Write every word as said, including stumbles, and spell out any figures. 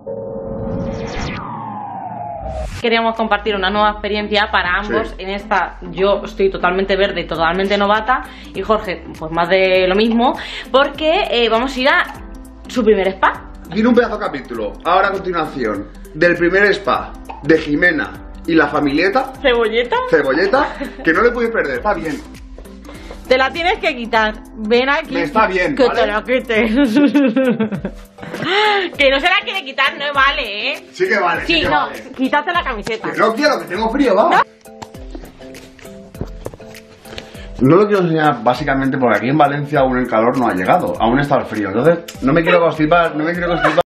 Queríamos compartir una nueva experiencia para ambos. Sí. En esta yo estoy totalmente verde y totalmente novata, y Jorge pues más de lo mismo, porque eh, vamos a ir a su primer spa. Viene un pedazo de capítulo, ahora a continuación, del primer spa de Jimena y la familieta. ¿Cebolleta? Cebolleta, que no le puedes perder, está bien. Te la tienes que quitar. Ven aquí. Me está bien, que ¿vale? te la quites. Que no se la quiere quitar, no vale, ¿eh? Sí que vale. Sí, sí que no, vale. quítate la camiseta. Que no quiero, que tengo frío, vamos. ¿No? No lo quiero enseñar básicamente porque aquí en Valencia aún el calor no ha llegado, aún está el frío. Entonces no me quiero constipar, no me quiero constipar.